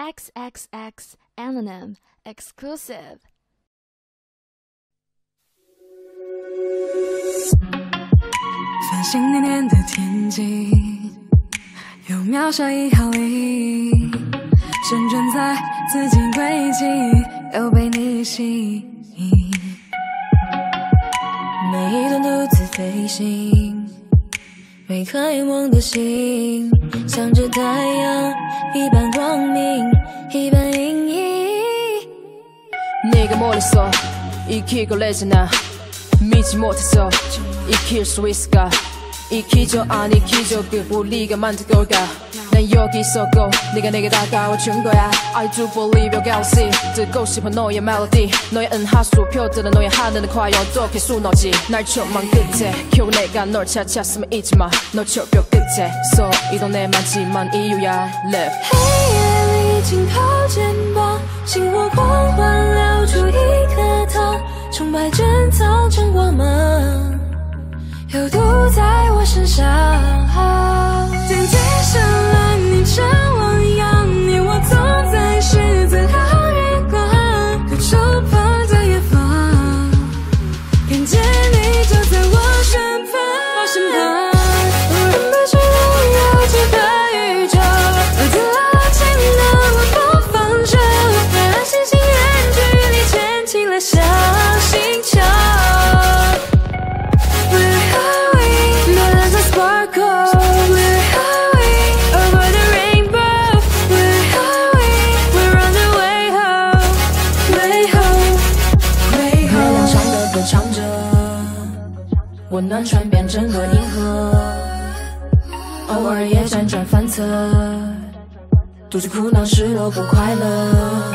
XXX Anonym Exclusive。 繁星点点的天际，有渺小一毫厘，旋转在自己轨迹，又被你吸引。每一段独自飞行，每颗眼望的心，像着太阳一般光明，一般阴影。 네가 멀리서 익히고 레지나 미지 못해서 익힐 수 있을까 익히죠 안 익히죠 그 우리가 만든 걸까 난 여기 있었고 네가 내게 다가와 준 거야 I do believe your galaxy 듣고 싶어 너의 멜로디 너의 은하수 표들은 너의 하늘은 과연 어떻게 수놓지 날 천만 끝에 겨우 내가 널 찾았으면 잊지마 너 철벽 끝에 서 이 동네만지만 이유야 Left 黑夜里浸泡肩膀星火光环留住一颗糖崇拜珍藏成光芒又涂在我身上天际上蓝凝成汪洋你我走在十字好月光可触碰在远方看见你就在我身旁无人不知道有几个宇宙我的爱情让我不放手让星星远距离牵起了小星球 Where are we? There's a sparkle Where are we? Over the rainbow Where are we? We're on the way home Way home Way home 月亮唱歌歌唱着温暖传遍整个银河偶尔也辗转反侧独自苦恼失落不快乐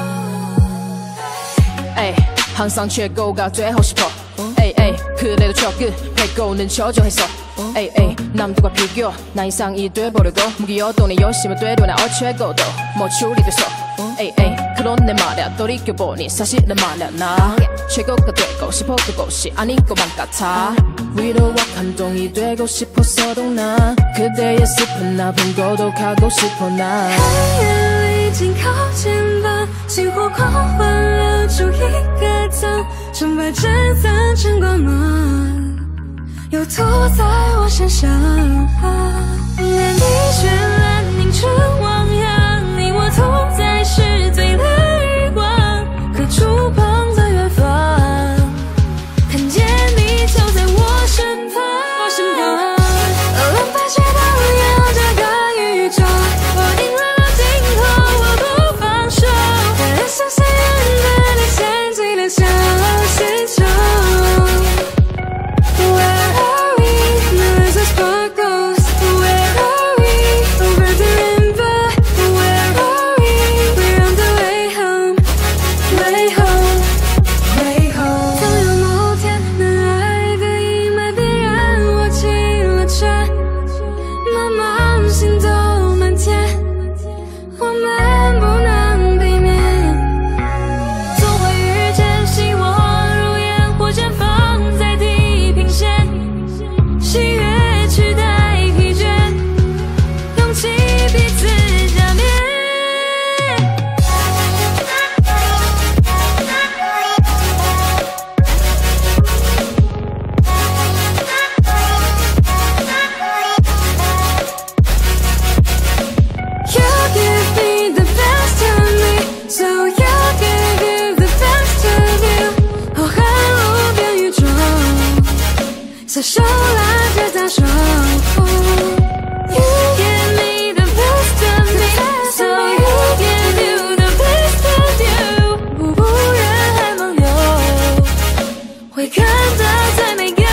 에이 항상 최고가 되고 싶어 에이 에이 그래도 저 끝100고는 저조했어 에이 에이 남들과 비교 나 이상이 돼버리고 무기여도 내 열심을 되려나 어최고도 뭐 추리됐어 에이 에이 그런데 말야 돌이켜보니 사실은 말야 나 최고가 되고 싶어 그곳이 아닌 것만 같아 위로와 감동이 되고 싶어서도 난 그대의 슬픈 아픔 고독하고 싶어 난 黑夜里紧靠肩膀星火光环留住一个藏崇拜珍藏成光芒又涂在我身上连你绚烂凝成汪洋你我同在是最的余光可触碰在远方看见你就在我身旁白雪荡漾这个宇宙我定落了尽头我不放手让星星远的你牵起了小星球 Where are we? There's a sparkles Where are we? Over the rainbow Where are we? We're on the way home Way home Way home 总有某天能爱的阴霾必然我起了船茫茫星斗满天我们不能避免总会遇见希望如烟火绽放在地平线喜悦取代疲倦勇气彼此加冕You give me the best of me So you give you the best of you 浩瀚无边宇宙携手拉着大手 You give me the best of me So you give you the best of you 不负人海梦游会看到最美。